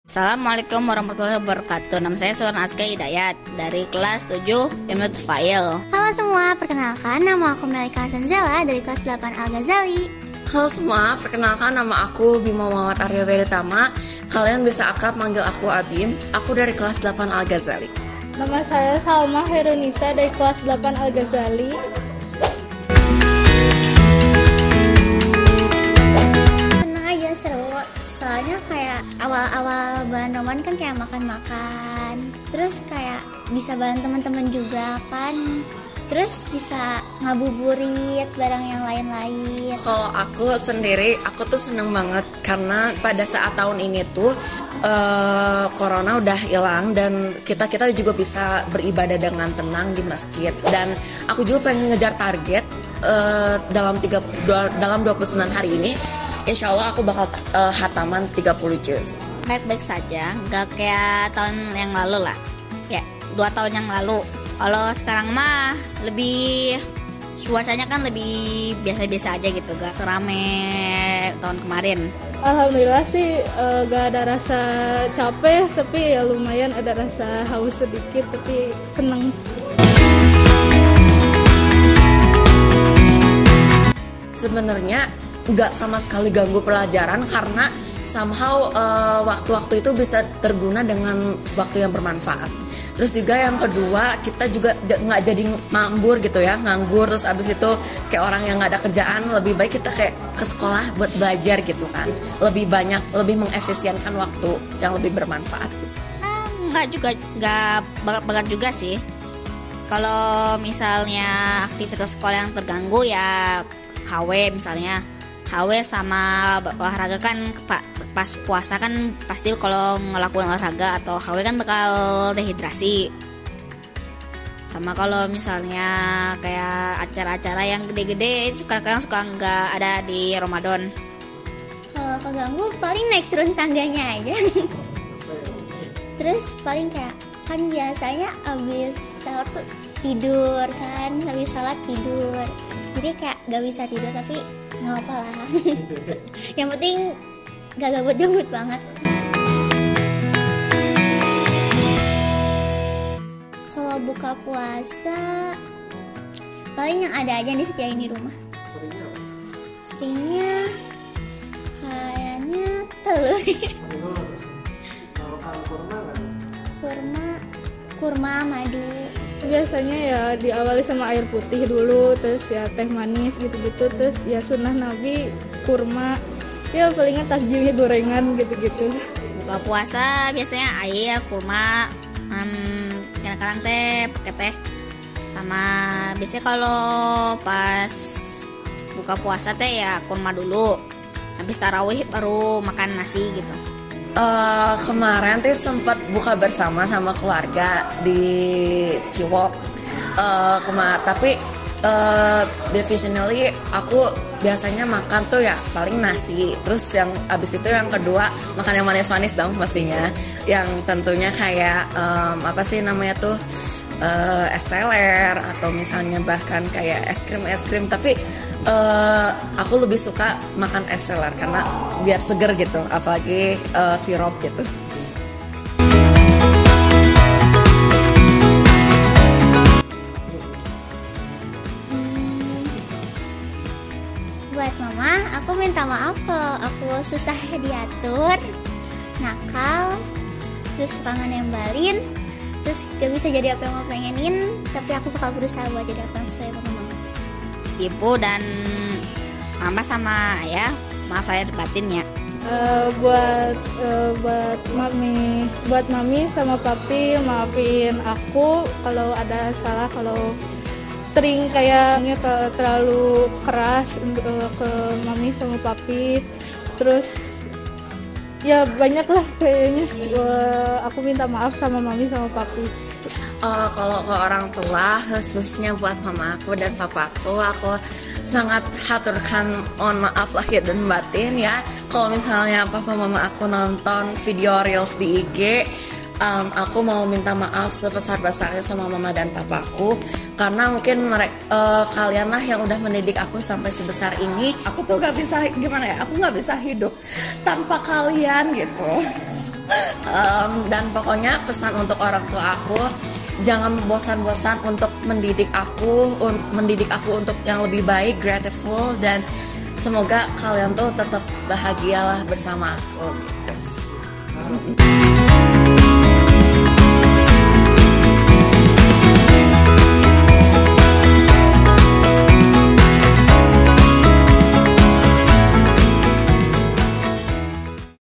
Assalamualaikum warahmatullahi wabarakatuh. Nama saya Suran Aska Hidayat dari kelas 7 Imnut Fail. Halo semua, perkenalkan nama aku Melika Sanzela dari kelas 8 Al-Ghazali. Halo semua, perkenalkan nama aku Bima Muhammad Arya Weritama. Kalian bisa akrab manggil aku Abim. Aku dari kelas 8 Al-Ghazali. Nama saya Salma Herunisa dari kelas 8 Al-Ghazali. Seneng aja, seru. Soalnya kayak awal-awal bulan Ramadan kan kayak makan-makan, terus kayak bisa bareng teman-teman juga kan, terus bisa ngabuburit bareng yang lain-lain. Kalau aku sendiri, aku tuh seneng banget karena pada saat tahun ini tuh corona udah hilang dan kita juga bisa beribadah dengan tenang di masjid. Dan aku juga pengen ngejar target dalam 29 hari ini. Insya Allah aku bakal hataman 30 juz. Baik-baik saja, nggak kayak tahun yang lalu lah. Ya, 2 tahun yang lalu. Kalau sekarang mah lebih cuacanya kan lebih biasa-biasa aja gitu, gak serame tahun kemarin. Alhamdulillah sih gak ada rasa capek, tapi ya lumayan ada rasa haus sedikit, tapi seneng. Sebenarnya nggak sama sekali ganggu pelajaran karena somehow waktu-waktu itu bisa terguna dengan waktu yang bermanfaat. Terus juga yang kedua, kita juga nggak jadi nganggur gitu ya, nganggur terus abis itu kayak orang yang nggak ada kerjaan. Lebih baik kita kayak ke sekolah buat belajar gitu kan, lebih banyak, lebih mengefisienkan waktu yang lebih bermanfaat gitu. Nggak banget juga sih. Kalau misalnya aktivitas sekolah yang terganggu ya HW misalnya. HW sama olahraga kan pas puasa kan pasti kalau ngelakuin olahraga atau HW kan bakal dehidrasi. Sama kalau misalnya kayak acara-acara yang gede-gede kadang suka nggak ada di Ramadan. Kalau keganggu paling naik turun tangganya aja. Terus paling kayak kan biasanya abis sahur tuh tidur kan, habis sholat tidur. Jadi kayak gak bisa tidur tapi nggak apa lah. Yang penting gak gabut-gabut banget. Kalau buka puasa paling yang ada aja yang disediain di rumah. Seringnya kayaknya telur. Kurma, madu. Biasanya ya diawali sama air putih dulu, terus ya teh manis gitu-gitu, terus ya sunnah Nabi kurma, ya palingnya takjilnya gorengan gitu-gitu. Buka puasa biasanya air, kurma, kadang-kadang teh, pakai teh. Sama biasanya kalau pas buka puasa teh ya kurma dulu. Habis tarawih baru makan nasi gitu. Kemarin tuh sempat buka bersama sama keluarga di Ciwok. Tapi divisionally aku biasanya makan tuh ya paling nasi. Terus yang abis itu yang kedua makan yang manis-manis dong pastinya. Yang tentunya kayak apa sih namanya tuh es teler atau misalnya bahkan kayak es krim. Tapi aku lebih suka makan es teler karena biar seger gitu, apalagi sirup gitu. Buat mama, aku minta maaf kalau aku susah diatur, nakal, terus suka nembalin, terus gak bisa jadi apa yang mau pengenin. Tapi aku bakal berusaha buat jadi apa yang sesuai sama mama. Ibu dan mama sama ayah, maaf lahir batin ya. Buat mami sama papi, maafin aku kalau ada salah, kalau sering kayaknya terlalu keras ke mami sama papi. Terus ya banyak lah kayaknya. Aku minta maaf sama mami sama papi. Kalau ke orang tua, khususnya buat mama aku dan papaku, aku sangat haturkan mohon maaf lahir dan batin ya. Kalau misalnya papa mama aku nonton video reels di IG, aku mau minta maaf sebesar-besarnya sama mama dan papaku karena mungkin kalian lah yang udah mendidik aku sampai sebesar ini. Aku tuh gak bisa, gimana ya, aku gak bisa hidup tanpa kalian gitu. Dan pokoknya pesan untuk orang tua aku, jangan bosan-bosan untuk mendidik aku untuk yang lebih baik, grateful, dan semoga kalian tuh tetap bahagialah bersama aku gitu.